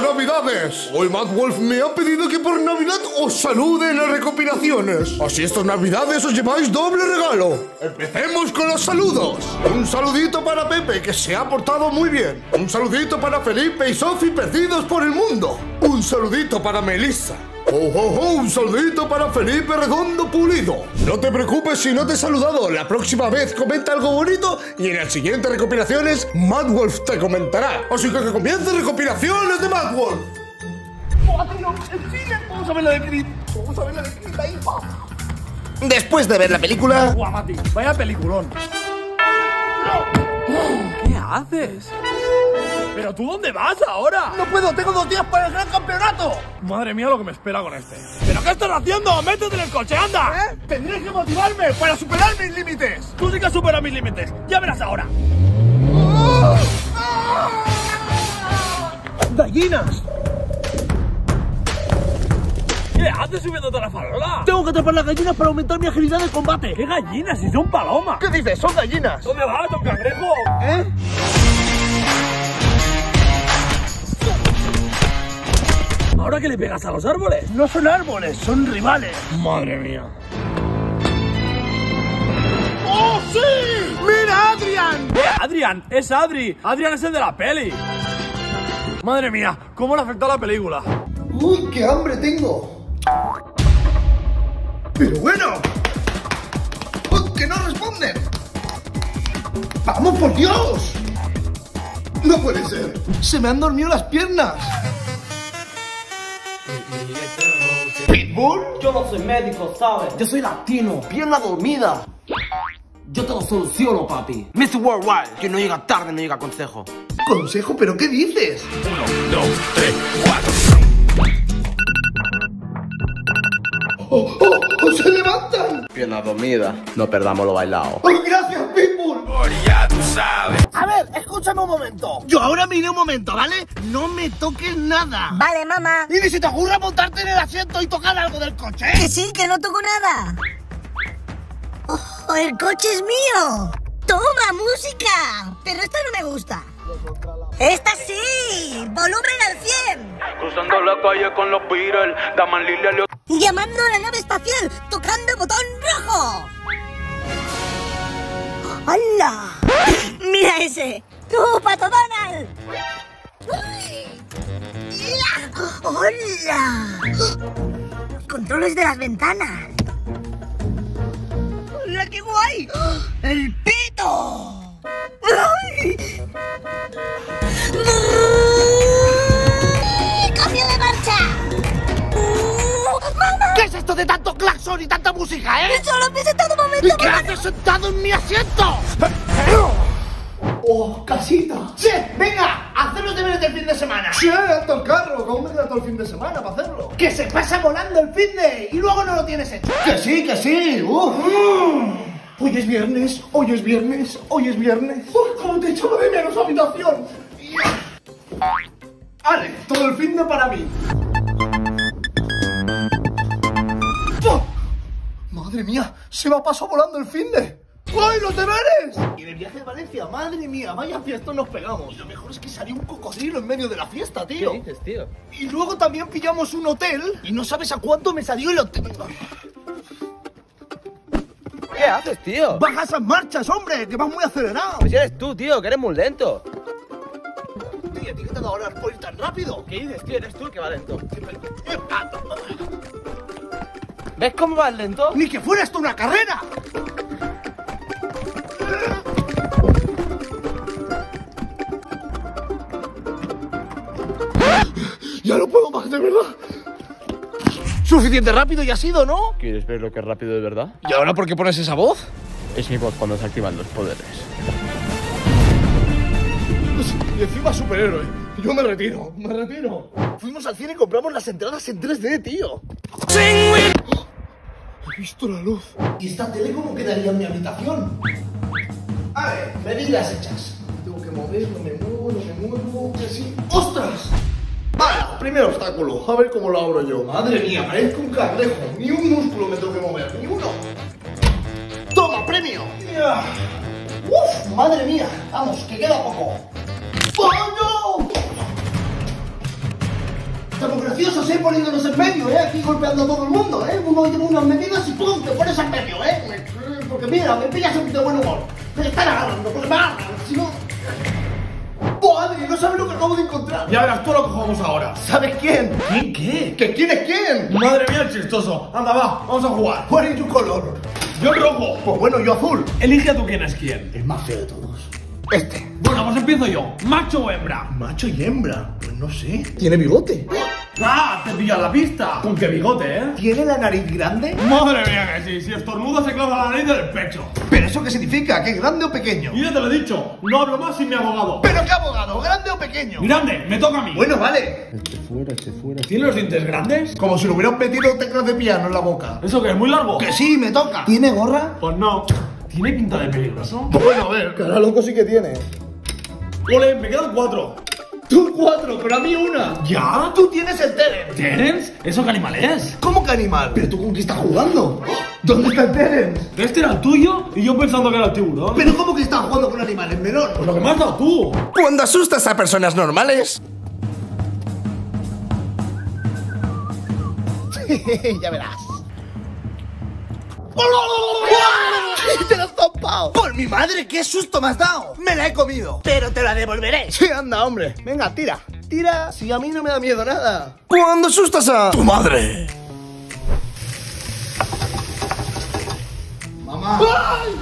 Navidades! Hoy Mad Wolf me ha pedido que por Navidad os salude en las recopilaciones. Así estas Navidades os lleváis doble regalo. Empecemos con los saludos. Un saludito para Pepe, que se ha portado muy bien. Un saludito para Felipe y Sofi, perdidos por el mundo. Un saludito para Melissa. Un saludito para Felipe Redondo Pulido. No te preocupes si no te he saludado. La próxima vez comenta algo bonito y en las siguientes recopilaciones Mad Wolf te comentará. Así que comiencen recopilaciones de Mad Wolf. Vamos a ver la de Creed. Vamos a ver la de Creed ahí, vamos. Después de ver la película... ¡Guau, Mati! ¡Vaya peliculón! ¿Qué haces? ¿Pero tú dónde vas ahora? ¡No puedo! ¡Tengo 2 días para el gran campeonato! Madre mía lo que me espera con este. ¿Pero qué estás haciendo? ¡Métete en el coche, anda! Tendréis que motivarme para superar mis límites. Tú sí que superas mis límites. Ya verás ahora. ¡Gallinas! ¿Qué haces subiéndote a la farola? Tengo que atrapar las gallinas para aumentar mi agilidad de combate. ¿Qué gallinas? Si son palomas. ¿Qué dices? Son gallinas. ¿Dónde vas, don Cangrejo? ¿Ahora que le pegas a los árboles? No son árboles, son rivales. Madre mía. ¡Oh, sí! ¡Mira, Adrian! ¡Adrian! ¡Es Adri! ¡Adrian es el de la peli! Madre mía, ¿cómo le afectó la película? ¡Uy, qué hambre tengo! ¡Pero bueno! ¡Que no responden! ¡Vamos, por Dios! ¡No puede ser! ¡Se me han dormido las piernas! ¿Pitbull? Yo no soy médico, ¿sabes? Yo soy latino, pierna dormida. Yo te lo soluciono, papi. Mr. Worldwide, que no llega tarde, no llega consejo. ¿Consejo? ¿Pero qué dices? 1, 2, 3, 4. ¡Oh, se levantan! Pierna dormida, no perdamos lo bailado. ¡Oh, gracias, Pitbull! Ya tú sabes. A ver, escúchame un momento. Yo ahora me iré un momento, ¿vale? No me toques nada. Vale, mamá. Y ni se te ocurra montarte en el asiento y tocar algo del coche, ¿eh? Que sí, que no toco nada. ¡Oh, el coche es mío! ¡Toma, música! Pero esta no me gusta. ¡Esta sí! ¡Volumen al 100! Cruzando la calle con los Beatles, daman Lilia Leo. Llamando a la nave espacial, tocando botón rojo. ¡Hola! ¡Mira ese! ¡Tú, Pato Donald! ¡Hola! Controles de las ventanas. ¡Hola, qué guay! ¡El pito! ¡Cambio de marcha! ¡Mamá! ¿Qué es esto de tanto claxon y tanta música, eh? ¡Solo me he sentado un momento! ¿Y qué haces sentado en mi asiento? ¡Oh, casita! ¡Sí! ¡Venga! ¡Haced los deberes del fin de semana! ¡Sí! ¡Hasta el carro! ¿Cómo me queda todo el fin de semana para hacerlo? ¡Que se pasa volando el fin de! ¡Y luego no lo tienes hecho! ¡Que sí, que sí! Hoy es viernes, hoy es viernes, hoy es viernes. ¡Cómo te echo de menos, habitación! ¡Ale! Todo el fin de para mí. ¡Madre mía! ¡Se me ha pasado volando el fin de! ¡Ay, los deberes! Y en el viaje de Valencia, madre mía, vaya fiesta nos pegamos. Y lo mejor es que salió un cocodrilo en medio de la fiesta, tío. ¿Qué dices, tío? Y luego también pillamos un hotel y no sabes a cuánto me salió el hotel. ¿Qué haces, tío? ¡Baja esas marchas, hombre! ¡Que vas muy acelerado! Pues eres tú, tío, que eres muy lento. Tío, ¿a ti qué te ha dado ahora por ir tan rápido? ¿Qué dices, tío? Eres tú el que va lento. ¿Ves cómo vas lento? ¡Ni que fuera esto una carrera! Ya no puedo más, de verdad. Suficiente rápido y ha sido, ¿no? ¿Quieres ver lo que es rápido de verdad? ¿Y ahora por qué pones esa voz? Es mi voz cuando se activan los poderes. Y encima superhéroe. Yo me retiro, me retiro. Fuimos al cine y compramos las entradas en 3D, tío. He visto la luz. ¿Y esta tele cómo quedaría en mi habitación? A ver, medidas hechas. Tengo que mover, no me muevo, que sí. ¡Ostras! Vale, primer obstáculo. A ver cómo lo abro yo. Madre mía, parezco un cangrejo. Ni un músculo me tengo que mover, ni uno. ¡Toma, premio! ¡Uf! Madre mía. Vamos, que queda poco. ¡Oh, no! poniéndonos en medio, aquí golpeando a todo el mundo, Uno lleva unas medidas y ¡pum! Te pones en medio, Porque mira, me pillas de buen humor. Me están agarrando, porque me agarran, si no... ¡Buah, Adri! No sabes lo que acabo de encontrar. Ya verás tú lo que jugamos ahora. ¿Sabes quién? ¿Quién qué? ¿Que quién es quién? Madre mía, el chistoso. Anda, va, vamos a jugar. ¿Cuál es tu color? Yo rojo. Pues bueno, yo azul. Elige tú quién es quién. El más feo de todos. Este. Bueno, pues empiezo yo. ¿Macho o hembra? Macho y hembra. Pues no sé. ¿Tiene bigote? ¡Ah! Te pillas la pista. Con qué bigote, ¿Tiene la nariz grande? Madre mía que sí. Si estornuda se clava la nariz del pecho. ¿Pero eso qué significa? ¿Que grande o pequeño? Y ya te lo he dicho. No hablo más sin mi abogado. ¿Pero qué abogado? ¿Grande o pequeño? Grande, me toca a mí. Bueno, vale. ¿Tiene los dientes grandes? Como si le hubieran metido teclas de piano en la boca. ¿Eso qué es muy largo? Que sí, me toca. ¿Tiene gorra? Pues no. ¿Tiene pinta de peligroso? Bueno, a ver. Cara loco sí que tiene. Ole, me quedan 4. Tú 4, pero a mí una. ¿Ya? Tú tienes el Terence. ¿Terence? ¿Eso qué animal es? ¿Cómo que animal? ¿Pero tú con qué estás jugando? ¿Dónde está el Terence? Este era el tuyo y yo pensando que era el tiburón. ¿Pero cómo que estás jugando con animales, melón? Pues lo que me has dado tú. Cuando asustas a personas normales, Ya verás. ¡Te lo has zampado! ¡Por mi madre, qué susto me has dado! ¡Me la he comido! ¡Pero te la devolveré! Sí, anda, hombre. Venga, tira. Tira, si a mí no me da miedo nada. cuando asustas a tu madre. ¡Mamá! ¡Ay!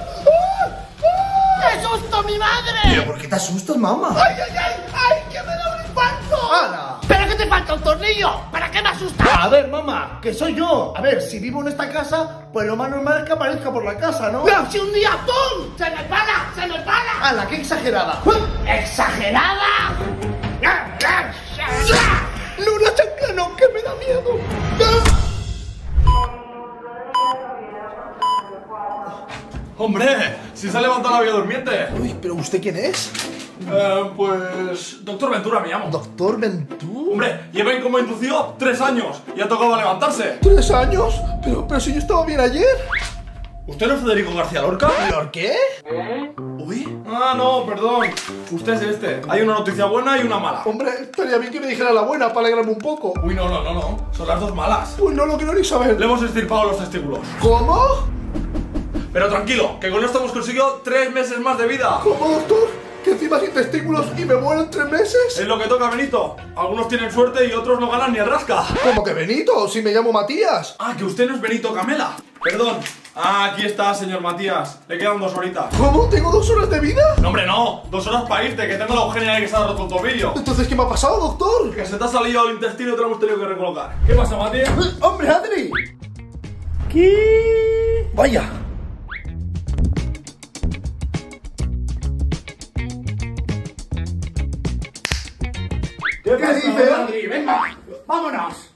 ¡Qué susto, mi madre! ¿Pero por qué te asustas, mamá? ¡Ay, ay, ay! ¡Ay, que me da un infarto! ¡Hala! ¿Pero qué te falta un tornillo? ¿Para qué me asustas? A ver, mamá, que soy yo. A ver, si vivo en esta casa, pues lo más normal es que aparezca por la casa, ¿no? ¡Pero si un día ¡pum! ¡Se me para! ¡Se me para! ¡Hala, qué exagerada! ¿Exagerada? ¡No, la chancla no, que me da miedo! ¡Hombre! ¡Si se ha levantado la Bella Durmiente! Uy, ¿pero usted quién es? Pues... Doctor Ventura me llamo. ¿Doctor Ventura? Hombre, lleven como inducido 3 años y ha tocado levantarse. ¿3 años? Pero si yo estaba bien ayer. ¿Usted no es Federico García Lorca? ¿Por qué? Uy. Ah, no, perdón. Usted es este. Hay una noticia buena y una mala. Hombre, estaría bien que me dijera la buena para alegrarme un poco. Uy, no. Son las 2 malas. Pues no lo quiero ni saber. Le hemos extirpado los testículos. ¿Cómo? Pero tranquilo, que con esto hemos conseguido 3 meses más de vida. ¿Cómo, doctor? ¿Que encima sin testículos y me muero en 3 meses? Es lo que toca, Benito. Algunos tienen suerte y otros no ganan ni el rasca. ¿Cómo que Benito? Si me llamo Matías. Ah, que usted no es Benito Camela. Perdón. Ah, aquí está, señor Matías. Le quedan 2 horitas. ¿Cómo? ¿Tengo 2 horas de vida? No, hombre, no. 2 horas para irte, que tengo la Eugenia ahí que se ha roto el tobillo. Entonces, ¿qué me ha pasado, doctor? Que se te ha salido el intestino y te lo hemos tenido que recolocar. ¿Qué pasa, Mati? ¡Hombre, Adri! ¿Qué? Vaya. ¿Qué dice? Madrid? Venga, vámonos.